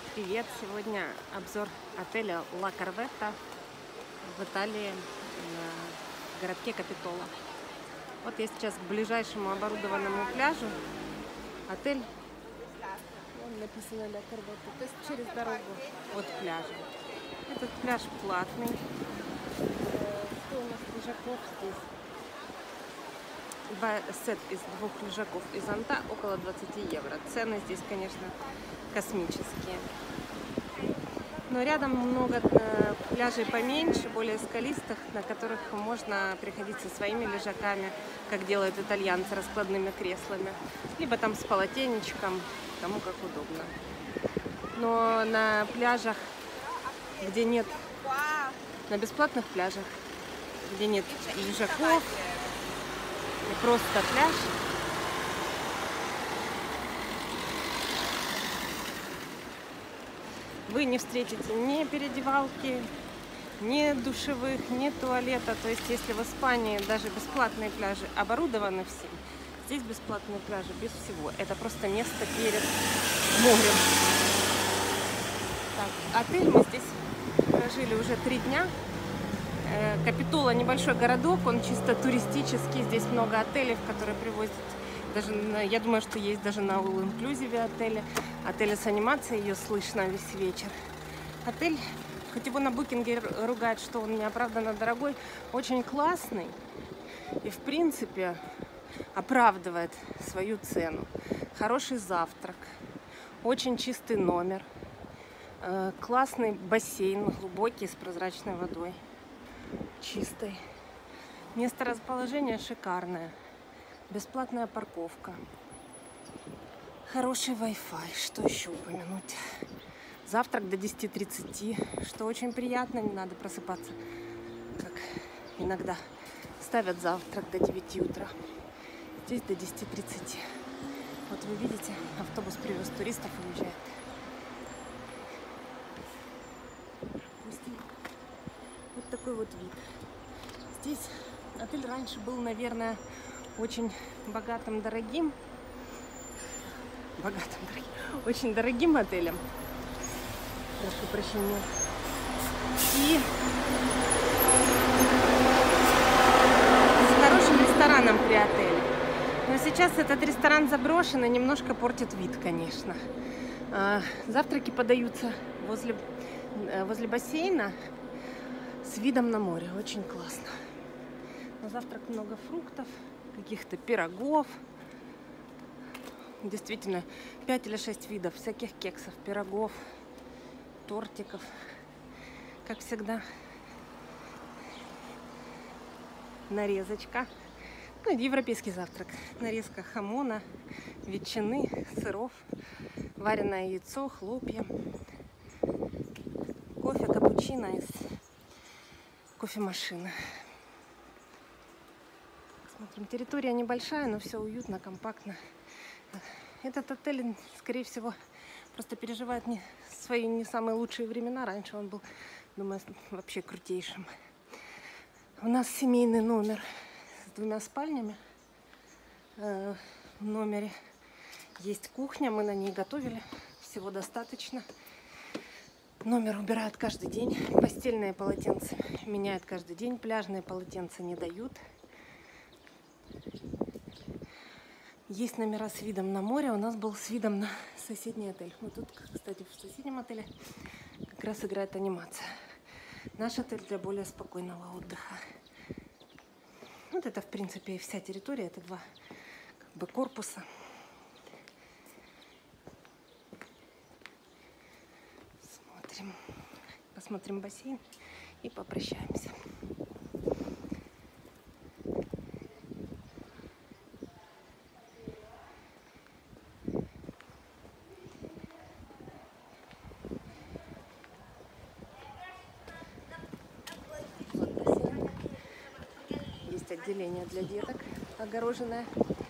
Привет! Сегодня обзор отеля Ла Корветта в Италии, в городке Капитола. Вот я сейчас к ближайшему оборудованному пляжу. Отель, вон написано Ла Корветта, то есть через дорогу от пляжа. Этот пляж платный. Что у нас лежаков здесь? Сет из 2 лежаков и зонта около 20 евро. Цены здесь, конечно, космические. Но рядом много пляжей поменьше, более скалистых, на которых можно приходить со своими лежаками, как делают итальянцы, раскладными креслами. Либо там с полотенечком, кому как удобно. Но на пляжах, где нет, на бесплатных пляжах, где нет лежаков, просто пляж, вы не встретите ни переодевалки, ни душевых, ни туалета. То есть, если в Испании даже бесплатные пляжи оборудованы всем, здесь бесплатные пляжи без всего. Это просто место перед морем. Так, отель мы здесь прожили уже 3 дня. Капитола небольшой городок, он чисто туристический. Здесь много отелей, которые привозят. Даже, я думаю, что есть даже на all-inclusive отели с анимацией, ее слышно весь вечер. Отель, хоть его на букинге ругают, что он неоправданно дорогой, очень классный и, в принципе, оправдывает свою цену. Хороший завтрак, очень чистый номер, классный бассейн, глубокий, с прозрачной водой, чистой. Место расположения шикарное. Бесплатная парковка. Хороший Wi-Fi. Что еще упомянуть? Завтрак до 10:30, что очень приятно. Не надо просыпаться, как иногда ставят завтрак до 9 утра. Здесь до 10:30. Вот вы видите, автобус привез туристов и уезжает. Вот такой вот вид. Здесь отель раньше был, наверное, очень дорогим очень дорогим отелем. Прошу прощения. И с хорошим рестораном при отеле. Но сейчас этот ресторан заброшен и немножко портит вид, конечно. Завтраки подаются возле бассейна с видом на море. Очень классно. На завтрак много фруктов, каких-то пирогов. Действительно, 5 или 6 видов всяких кексов, пирогов, тортиков. Как всегда, нарезочка. Ну, европейский завтрак. Нарезка хамона, ветчины, сыров, вареное яйцо, хлопья, кофе, капучино из кофемашины. Смотрим, территория небольшая, но все уютно, компактно. Этот отель, скорее всего, просто переживает свои не самые лучшие времена. Раньше он был, думаю, вообще крутейшим. У нас семейный номер с 2 спальнями. В номере есть кухня, мы на ней готовили. Всего достаточно. Номер убирают каждый день. Постельные полотенца меняют каждый день. Пляжные полотенца не дают. Есть номера с видом на море. У нас был с видом на соседний отель. Вот тут, кстати, в соседнем отеле как раз играет анимация. Наш отель для более спокойного отдыха. Вот это, в принципе, и вся территория. Это 2 как бы корпуса. Посмотрим бассейн и попрощаемся. Отделение для деток огороженное.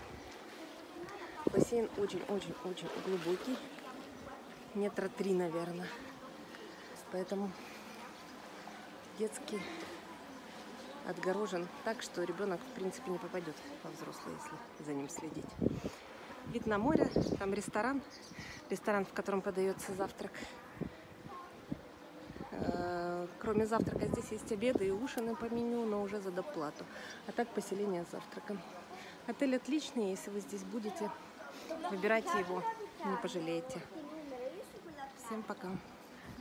Бассейн очень-очень-очень глубокий. 3 метра, наверное. Поэтому детский отгорожен так, что ребенок в принципе не попадет во взрослый, если за ним следить. Вид на море, там ресторан, в котором подается завтрак кроме завтрака, здесь есть обеды и ужины по меню, но уже за доплату. А так поселение с завтраком. Отель отличный, если вы здесь будете, выбирайте его, не пожалеете. Всем пока.